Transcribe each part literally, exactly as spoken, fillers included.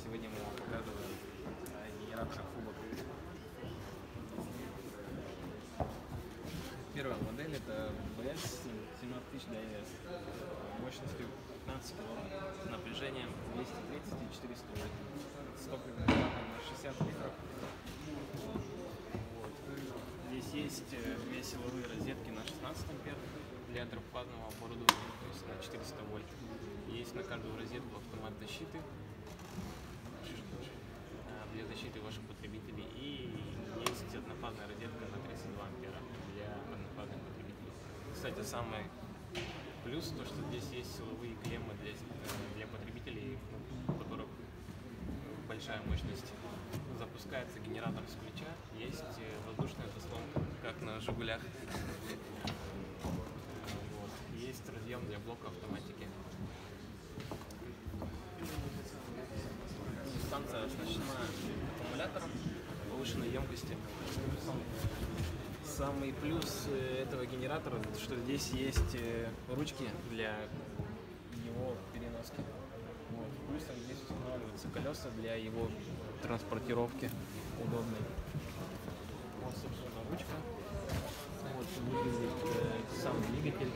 Сегодня мы вам показываем генератор фубок. Первая модель — это бэ эс семнадцать тысяч ди эс мощностью пятнадцать киловатт, напряжением двести тридцать и четыреста вольт, с топливным баком на шестьдесят литров. Вот. Здесь есть две силовые розетки на шестнадцать ампер для трехфазного оборудования, то есть на четыреста вольт. Есть на каждую розетку автомат защиты для защиты ваших потребителей, и есть однофазная розетка на тридцать два ампера для однофазных потребителей. Кстати, самый плюс то, что здесь есть силовые клеммы для, для потребителей, у которых большая мощность. Запускается генератор с ключа, есть воздушная заслонка, как на Жигулях. Вот. Есть разъем для блока автоматики. Станция оснащена аккумулятором повышенной емкости. Самый плюс этого генератора, что здесь есть ручки для его переноски. Вот. Плюсом здесь устанавливаются колеса для его транспортировки удобной. Вот, собственно, ручка. Вот выглядит э, сам двигатель.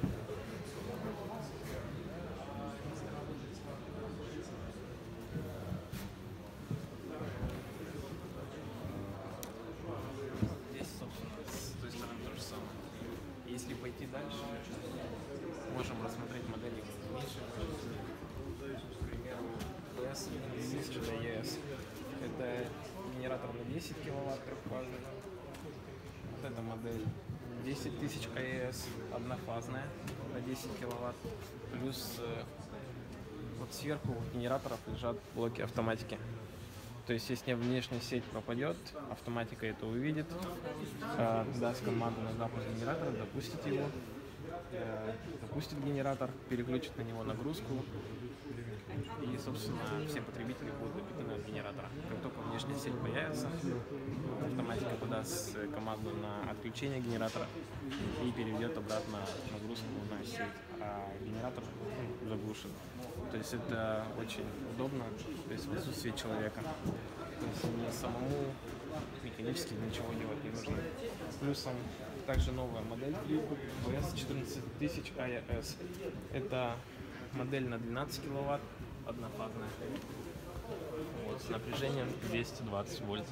Если пойти дальше, можем рассмотреть модели меньше. К примеру, бэ эс тысяча ди эс. Это генератор на десять киловатт трехфазный. Вот эта модель десять тысяч эй эс, однофазная на десять киловатт. Плюс вот сверху генераторов лежат блоки автоматики. То есть, если внешняя сеть пропадет, автоматика это увидит, э, даст команду на запуск генератора, запустит его, э, запустит генератор, переключит на него нагрузку, и, собственно, все потребители будут напитаны от генератора. Как только внешняя сеть появится, автоматика подаст команду на отключение генератора и переведет обратно нагрузку на сеть, а генератор заглушит. То есть это очень удобно, то есть в отсутствии человека. То есть мне самому механически ничего делать не нужно. Плюсом также новая модель бэ эс четырнадцать тысяч эй эс. Это модель на двенадцать киловатт, однофазная. Вот, с напряжением двести двадцать вольт.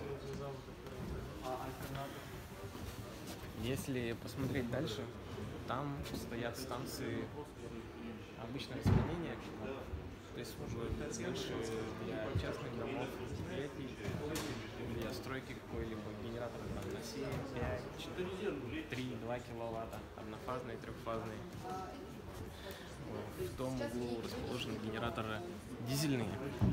Если посмотреть дальше, там стоят станции обычного изменения, то есть больше для частных домов, предприятий, для стройки какой-либо генератор там, на семь, пять, четыре, три, два киловатта, однофазный, трехфазный. В том углу расположены генераторы дизельные.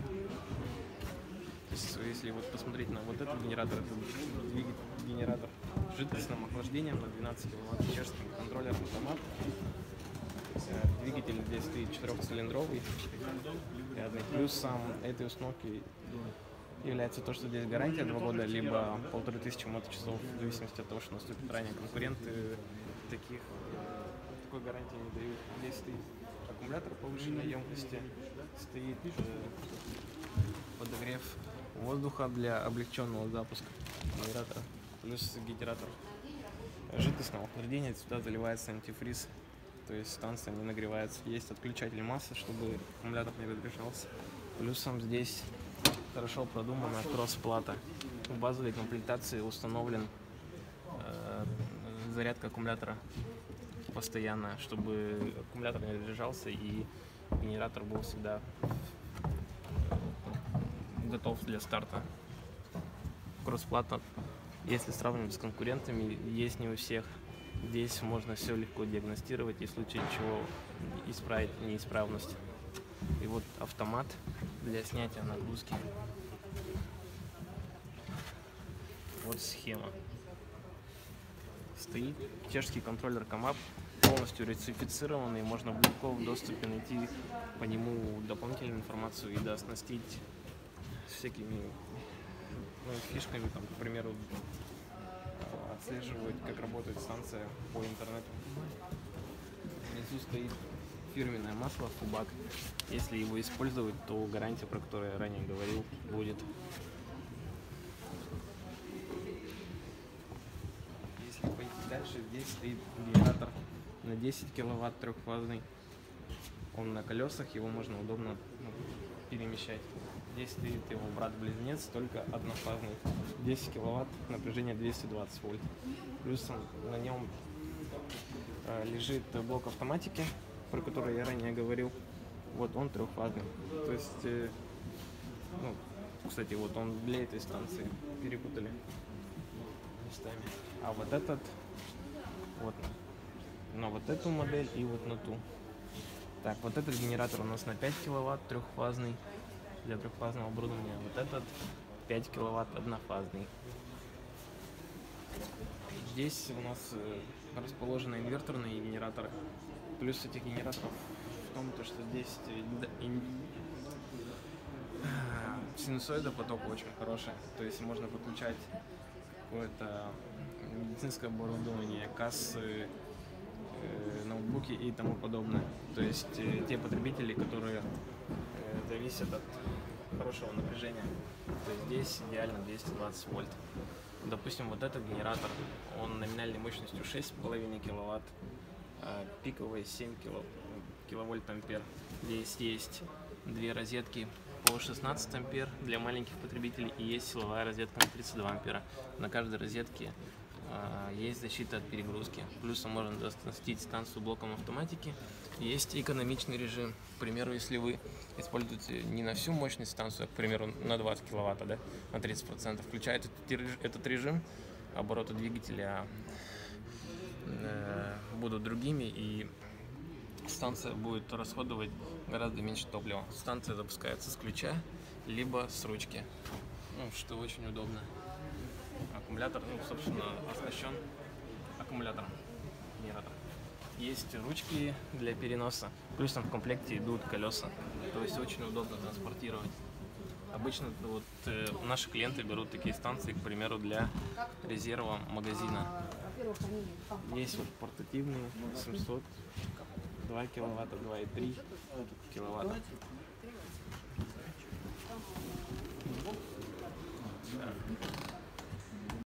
То есть, если вот посмотреть на вот этот генератор, это двигатель, генератор с жидкостным охлаждением на двенадцать киловатт, чешский контроллер автомат. Двигатель здесь стоит четырехцилиндровый. Плюсом этой установки является то, что здесь гарантия два года, либо полторы тысячи моточасов, в зависимости от того, что наступит ранее. Конкуренты таких, такой гарантии не дают. Здесь стоит аккумулятор повышенной емкости, стоит подогрев воздуха для облегченного запуска генератора, плюс генератор жидкостного охлаждения, сюда заливается антифриз. То есть станция не нагревается. Есть отключатель массы, чтобы аккумулятор не разряжался. Плюсом здесь хорошо продумана кросс-плата. В базовой комплектации установлен э, зарядка аккумулятора постоянно, чтобы аккумулятор не разряжался и генератор был всегда готов для старта. Кросс-плата, если сравнивать с конкурентами, есть не у всех. Здесь можно все легко диагностировать и в случае чего исправить неисправность. И вот автомат для снятия нагрузки. Вот схема. Стоит чешский контроллер Комап, полностью русифицированный, можно легко в доступе найти по нему дополнительную информацию и дооснастить всякими ну, фишками, там, к примеру, отслеживать, как работает станция по интернету. Внизу стоит фирменное масло Фубак. Если его использовать, то гарантия, про которую я ранее говорил, будет. Если пойти дальше, здесь стоит генератор на десять киловатт трехфазный. Он на колесах, его можно удобно, ну, перемещать. Здесь стоит его брат-близнец, только однофазный, десять киловатт, напряжение двести двадцать вольт. Плюс на нем э, лежит блок автоматики, про который я ранее говорил. Вот он трехфазный. То есть, э, ну, кстати, вот он для этой станции перепутали местами. А вот этот, вот на вот эту модель и вот на ту. Так, вот этот генератор у нас на пять киловатт трехфазный для трехфазного оборудования. Вот этот пять киловатт однофазный. Здесь у нас расположены инверторные генераторы. Плюс этих генераторов в том, то, что здесь синусоида потока очень хорошая. То есть можно подключать какое-то медицинское оборудование, кассы, ноутбуки и тому подобное. То есть э, те потребители, которые э, зависят от хорошего напряжения. То есть здесь идеально двести двадцать вольт. Допустим, вот этот генератор, он номинальной мощностью шесть и пять киловатт, а пиковой семь киловольт ампер. Здесь есть две розетки по шестнадцать ампер для маленьких потребителей и есть силовая розетка на тридцать два ампера. На каждой розетке есть защита от перегрузки. Плюсом можно оснастить станцию блоком автоматики. Есть экономичный режим. К примеру, если вы используете не на всю мощность станцию, а, к примеру, на двадцать киловатт, да, на тридцать процентов, включает этот режим, обороты двигателя э, будут другими, и станция будет расходовать гораздо меньше топлива. Станция запускается с ключа, либо с ручки, ну, что очень удобно. Аккумулятор, ну, собственно, оснащен аккумулятором генератора. Есть ручки для переноса, плюс там в комплекте идут колеса, то есть очень удобно транспортировать. Обычно вот э, наши клиенты берут такие станции, к примеру, для резерва магазина. Есть вот портативные семьсот, два киловатта, два и три киловатта. Да.